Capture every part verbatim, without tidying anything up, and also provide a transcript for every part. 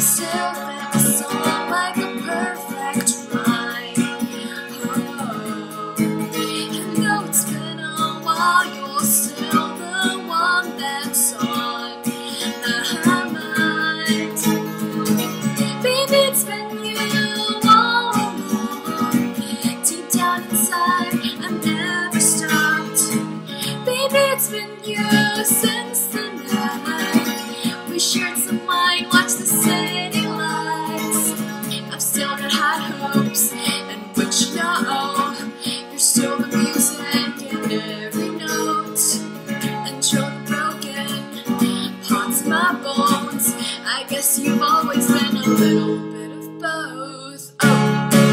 yourself and a song like a perfect rhyme. Oh, and though it's been a while, you're still the one that's on my mind. Baby, it's been you all along. Deep down inside, I never stopped. Baby, it's been you since the night we shared some wine, watched the city lights. I've still got high hopes, and what you know, you're still the music in every note, and you're the broken parts of my bones. I guess you've always been a little bit of both. Oh.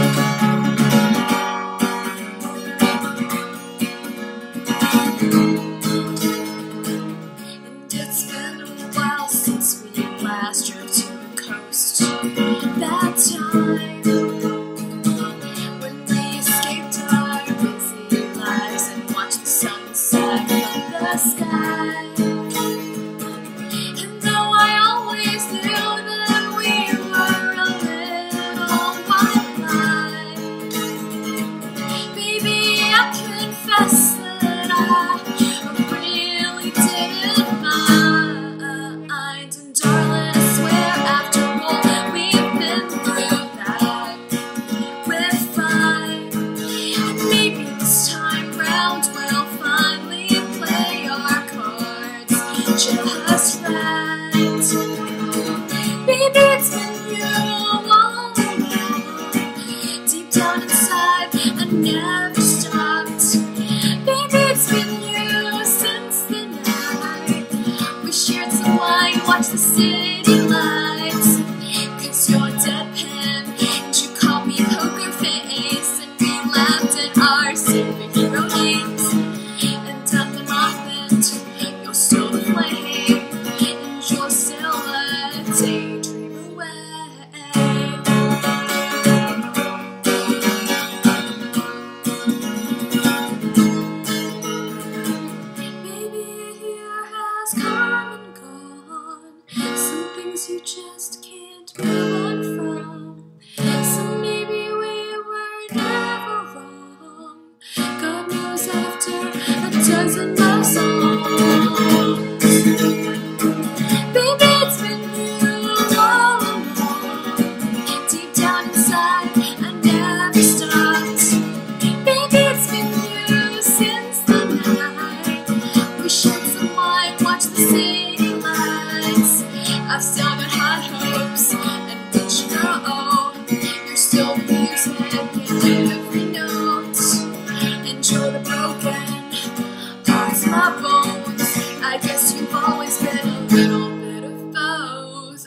Last drove to the coast. That time when we escaped our busy lives and watched the sunset from the sky. And though I always knew that we were a little white lie, baby, I confess that I really didn't mind. Just right. Baby, it's been you all along. Deep down inside, I never stopped. Baby, it's been you since the night we shared some wine, watched the city lights. Cause you're deadpan, and you called me poker face, and we laughed at our superhero names. And done them often, you're still the flame, and you're still a daydream away. Maybe a year has come and gone, some things you just can't move on from. So maybe we were never wrong. God knows after a dozen love songs. Baby, it's been you all along. Deep down inside, I never stopped. Baby, it's been you since the night we shared some wine, watched the city lights. I've still got high hopes, and what you know, you're still the music in every note, and you're the broken parts of my bones. I guess you've always been a little bit of both.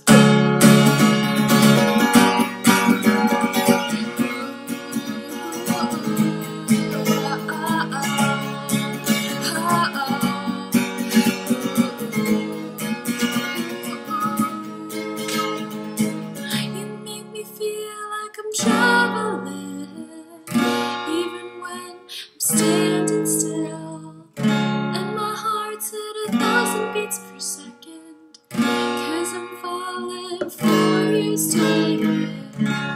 You make me feel like I'm traveling, even when I'm standing still. And my heart's at a thousand beats per second, cause I'm falling for you still.